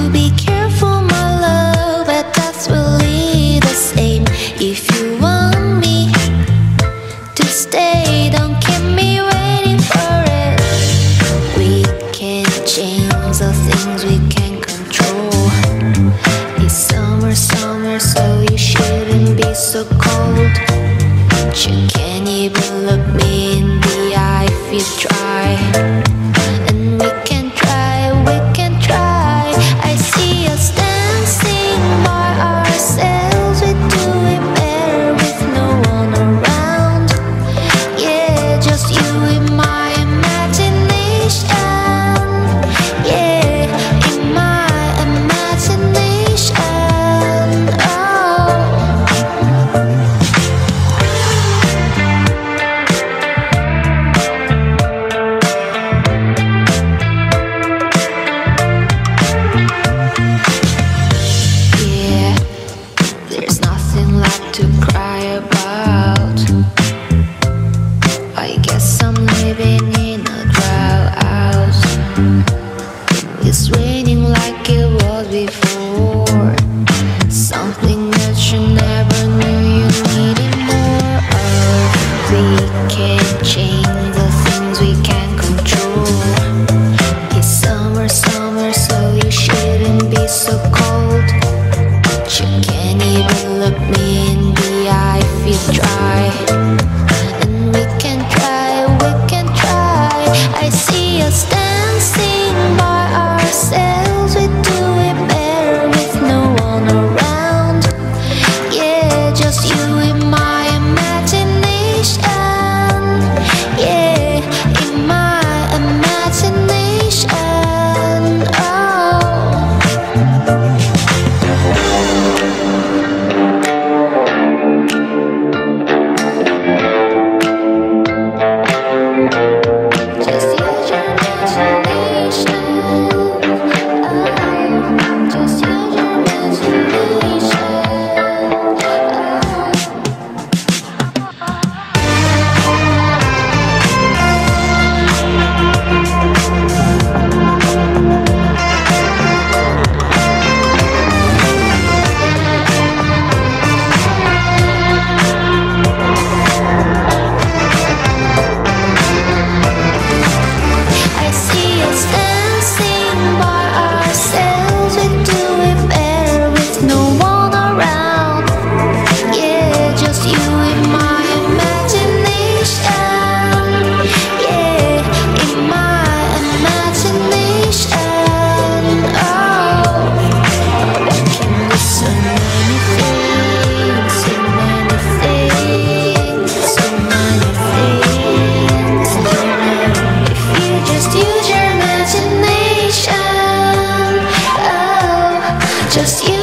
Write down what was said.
be careful, my love, but that's really the same. If you want me to stay, don't keep me waiting for it. We can change the things we can control. It's summer, so you shouldn't be so cold. But you can't even look me in the eye if you try. And we can try, we can try. I see us dancing by ourselves. We do it better with no one around. Yeah, just you in my imagination. Yeah, in my imagination. Oh. Yeah, there's nothing left to cry about. I guess I'm living in a drought. It's raining like it was before. Something that you never knew you needed more of. We can't change the things we can't control. It's summer, so you shouldn't be so cold. But you can't even look me in the eye if you try. And we can try, we can try. I see us dancing by ourselves. We do it better with no one around. Yeah, just you in my imagination. Yeah, in my imagination. Oh. Just use your imagination. Oh, just use your imagination. I see us dancing by ourselves. We do it better with no one around. Yeah, just you in my imagination. Yeah, in my imagination. Oh, there can be so many things, so many things, so many things. If you just use your imagination, oh, just use